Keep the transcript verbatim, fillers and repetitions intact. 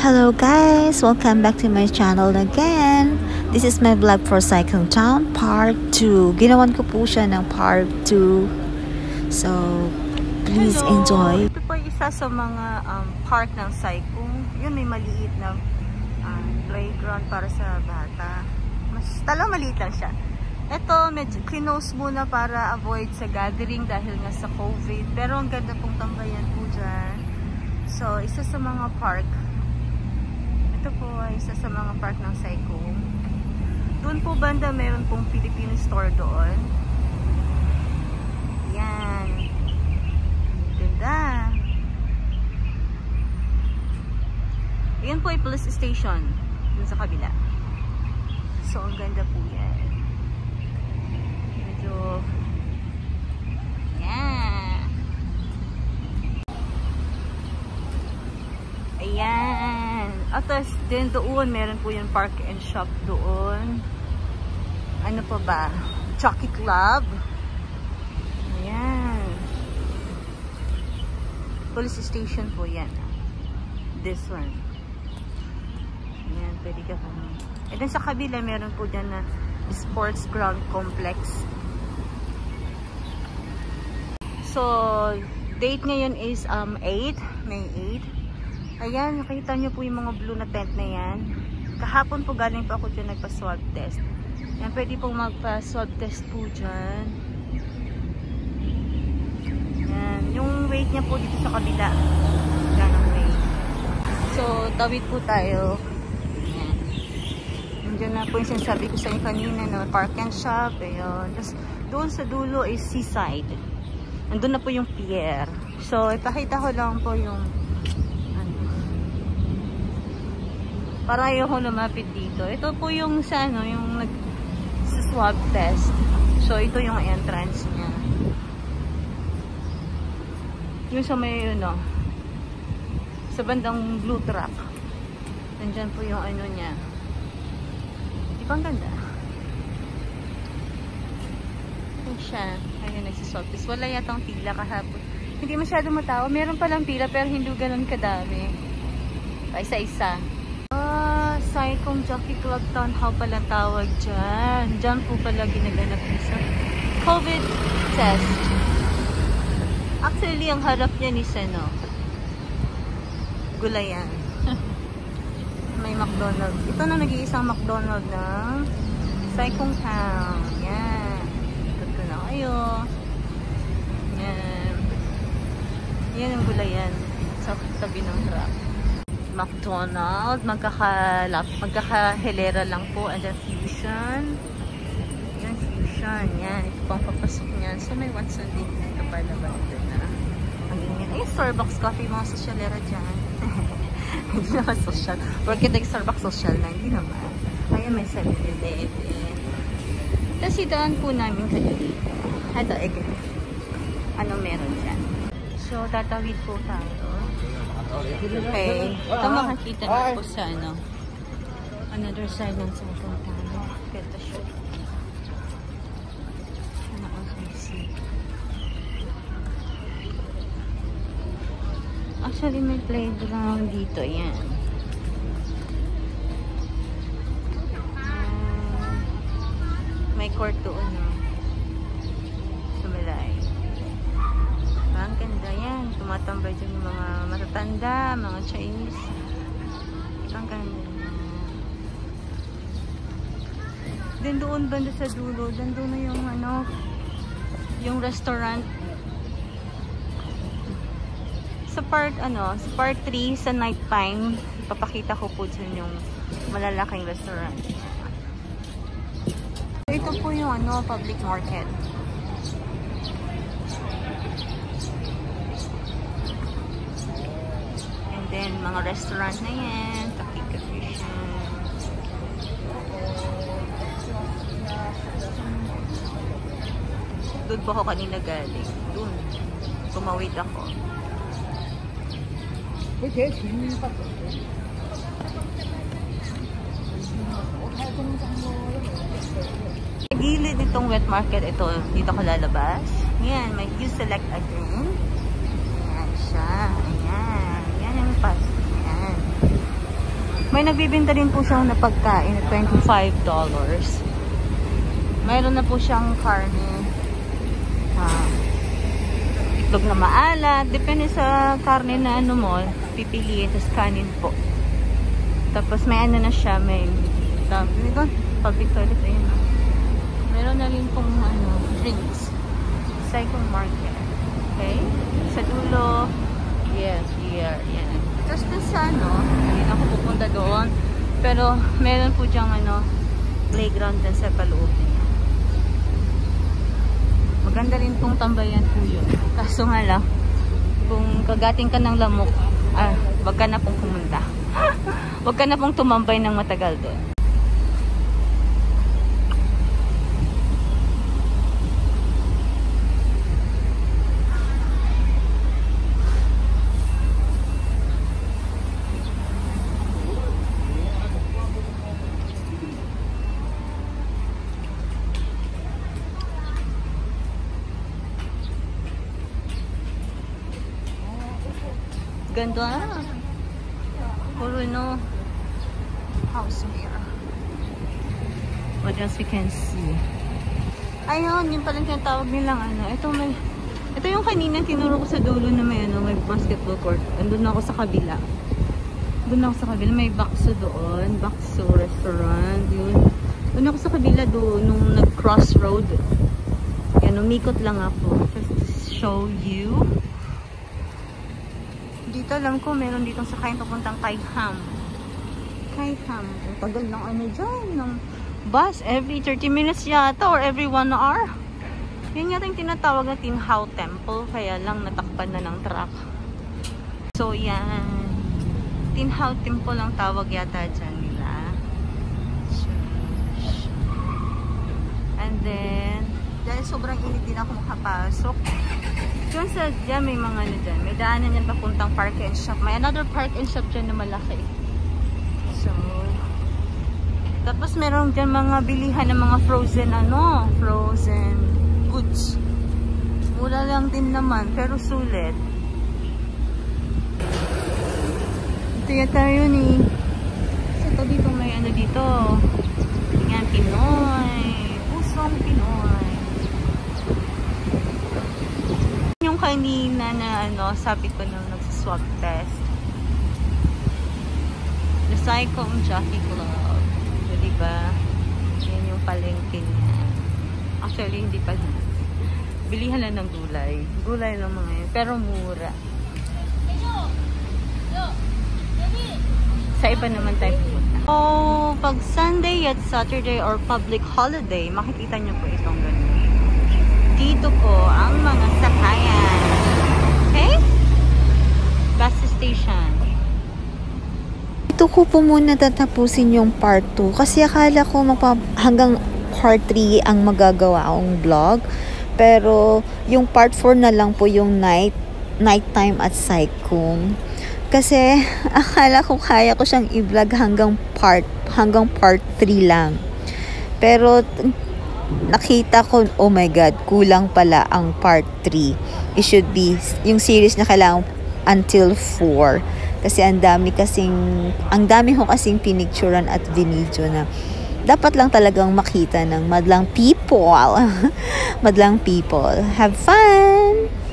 Hello guys! Welcome back to my channel again. This is my vlog for Saikung Town Part two. Ginawan ko po siya ng Part two. So, please Hello. enjoy. Ito po isa sa mga um, park ng Saikung. Yun, may maliit na um, playground para sa bata. Mas talagang maliit lang siya. Ito, medyo close muna para avoid sa gathering dahil nga sa COVID. Pero ang ganda pong tambayan po dyan. So, isa sa mga park. Ito po ay isa sa mga park ng Saikung. Doon po banda meron pong Filipino store doon. Yan. Ganda. Yan po ay police station. Doon sa kabila. So, ang ganda po yan. Medyo yan. Ayan. At din doon, meron po yung park and shop doon. Ano pa ba? Jockey Club. Ayan. Police station po yan. This one. Ayan, pwede ka pa. And then sa kabila, meron po dyan na sports ground complex. So, date ngayon is um, eight. May eight. Ayan, nakita nyo po yung mga blue na tent na yan. Kahapon po galing pa ako dyan nagpa-swab test. Yan, pwede pong magpa-swab test po dyan. Yan, yung weight niya po dito sa kabila. Yan ang weight. So, tawid po tayo. Yan. Nandiyan na po yung sinasabi ko sa inyo kanina, no? Park and shop. Ayun. Tapos, doon sa dulo is seaside. Nandun na po yung pier. So, ipakita ko lang po yung para ayoko lumapit dito. Ito po yung sa ano, yung nag-swab test. So, ito yung entrance niya. Yung sa may, ano, sa bandang blue truck. Nandyan po yung ano niya. Di ba ang ganda? Ito siya. Ayun, nagsiswab test. Wala yatang pila kahapon. Hindi masyado matao. Meron palang pila pero hindi ganun kadami. Isa-isa. Saikung Jockey Club Town Hall pala tawag dyan. Dyan po pala ginaganap sa COVID test. Actually, ang harap niya is ano, Gulayan. May McDonald's. Ito na nag-iisang McDonald's ng Saikung Town. Yan. Ikot ko na kayo. Yan. Yan ang Gulayan. Sa tabi ng truck. McDonald's, magkakalap, magkakahilera lang po. And then Fusion. Yan, Fusion. Yan, ito pang papasok niyan. So, may one Sunday dito pala ba ito na. Ang ingin. Ay, Starbucks coffee, mga sosyalera dyan. Hindi naman social. Porque nag-Starbucks social na, hindi naman. Kaya may seven eleven. Tapos idaan po namin kayo. Ito, eh, ano meron dyan. So, tatawid po tayo. Okay. Ito makakita na po sa ano, another side ng Saikung Town. Ganda siya. Ano ko sa actually, may playground dito. Yan. Um, may court doon. No? Sumalay. Ang ganda yan. Tumatambay dyan yung mga matatanda, mga Chinese. Ang ganda. Then doon banda sa dulo, then doon na yung ano, yung restaurant. Sa part ano, sa part three, sa night time, papakita ko po dyan yung malalaking restaurant. Ito po yung ano, public market. Then, mga restaurant na yan. Takika Fish. Doon po ako kanina galing. Doon. Tumawid ako. Sa gilid nitong wet market, ito, dito ko lalabas. Yan, may you select again. Yan siya. Ayan. Yan yung pass. Yan. May nagbibinta rin po siyang na pagkain, twenty-five dollars. Mayroon na po siyang karne. Ah, itlog na maalat. Depende sa karne na ano mo, pipiliin. Tapos kanin po. Tapos may ano na siya, may ito, public toilet. Ayun. Meron na rin pong ano, drinks. Saikung market. Okay? Sa dulo, yes, here. Yan. Tapos dun sa ano, hindi na ako pupunta doon. Pero meron po diyang ano, playground din sa paloob niya. Maganda rin pong tambayan po yun. Kaso nga lang, kung kagating ka ng lamok, ah, wag ka na pong pumunta. Wag ka na pong tumambay ng matagal doon. Ganda na. Puro no house here. What else we can see? Ayun, yun palang tinatawag nilang ano. Ito may, ito yung kanina tinuro ko sa dulo na may ano, may basketball court. Andun na ako sa kabila. Doon ako sa kabila. May bakso doon. Bakso restaurant. Yun. Doon ako sa kabila doon nung nag-cross road. Yan, umikot lang ako. Just to show you. Dito alam ko, meron dito sa kain papuntang Kaiham. Kaiham. Ang tagal ng ano dyan, ng bus. Every thirty minutes yata or every one hour. Yan yata yung tinatawag na Tinhao Temple. Kaya lang natakpan na ng truck. So yan. Tinhao Temple ang tawag yata dyan nila. And then, dahil sobrang init din ako makapasok. Doon sa dyan may mga ano dyan. May daanan yan papuntang park and shop. May another park and shop dyan na malaki. So, tapos meron dyan mga bilihan ng mga frozen ano, frozen goods. Mura lang din naman, pero sulit. Ito yata yun eh. So, ito dito may ano dito. Tingnan, Pinoy. Pusong Pinoy. Yung kanina na ano, sabi ko nung nagsiswab test. The Saikung Jockey Club. So, diba? Yan yung palengke niya. Actually, hindi pa. Bilihan lang ng gulay. Gulay lang mga yun. Pero mura. Sa iba naman tayo pupunta. Oh, pag Sunday at Saturday or public holiday, makikita nyo po itong ganun. Dito po ang mga sakayan. Okay? Bus station. Ito ko po muna tatapusin yung part two. Kasi akala ko mapa hanggang part three ang magagawa akong vlog. Pero yung part four na lang po yung night, nighttime at Saikung. Kasi akala ko kaya ko siyang i-vlog hanggang part, hanggang part three lang. Pero nakita ko, oh my god, kulang pala ang part three. It should be, yung series na kailangan until four. Kasi ang dami kasing, ang dami ko kasing pinicturan at binidyo na dapat lang talagang makita ng madlang people. Madlang people. Have fun!